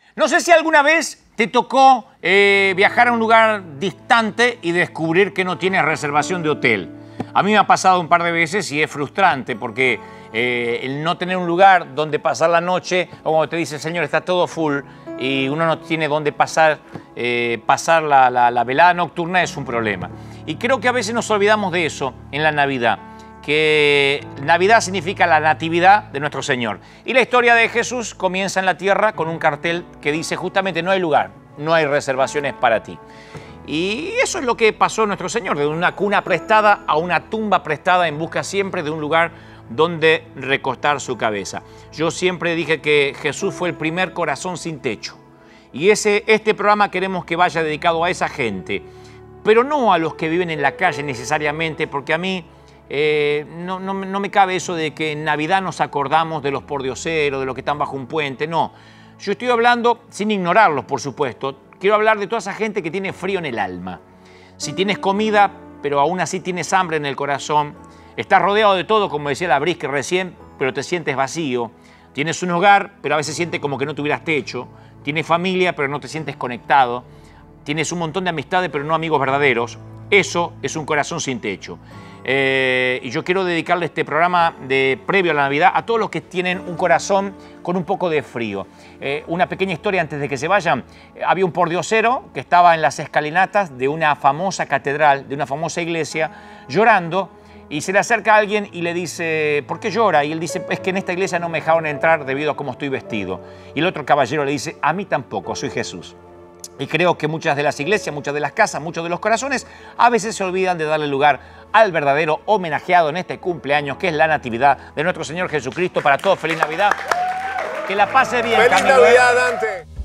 No sé si alguna vez te tocó viajar a un lugar distante y descubrir que no tienes reservación de hotel. A mí me ha pasado un par de veces y es frustrante porque el no tener un lugar donde pasar la noche, o como te dice el señor, está todo full y uno no tiene dónde pasar la velada nocturna, es un problema. Y creo que a veces nos olvidamos de eso en la Navidad, que Navidad significa la natividad de nuestro Señor. Y la historia de Jesús comienza en la tierra con un cartel que dice justamente no hay lugar, no hay reservaciones para ti. Y eso es lo que pasó a nuestro Señor, de una cuna prestada a una tumba prestada en busca siempre de un lugar donde recostar su cabeza. Yo siempre dije que Jesús fue el primer corazón sin techo. Y este programa queremos que vaya dedicado a esa gente, pero no a los que viven en la calle necesariamente, porque a mí no me cabe eso de que en Navidad nos acordamos de los pordioseros, de los que están bajo un puente, no. Yo estoy hablando, sin ignorarlos, por supuesto, quiero hablar de toda esa gente que tiene frío en el alma. Si tienes comida, pero aún así tienes hambre en el corazón, estás rodeado de todo, como decía la Brisque recién, pero te sientes vacío. Tienes un hogar, pero a veces sientes como que no tuvieras techo. Tienes familia, pero no te sientes conectado. Tienes un montón de amistades, pero no amigos verdaderos. Eso es un corazón sin techo. Y yo quiero dedicarle este programa de previo a la Navidad a todos los que tienen un corazón con un poco de frío. Una pequeña historia antes de que se vayan. Había un pordiosero que estaba en las escalinatas de una famosa catedral, de una famosa iglesia, llorando, y se le acerca a alguien y le dice, ¿por qué llora? Y él dice, es que en esta iglesia no me dejaron entrar debido a cómo estoy vestido. Y el otro caballero le dice, a mí tampoco, soy Jesús. Y creo que muchas de las iglesias, muchas de las casas, muchos de los corazones a veces se olvidan de darle lugar al verdadero homenajeado en este cumpleaños, que es la Natividad de nuestro Señor Jesucristo. Para todos, feliz Navidad. Que la pase bien, ¡Feliz Camilo, Navidad, Dante!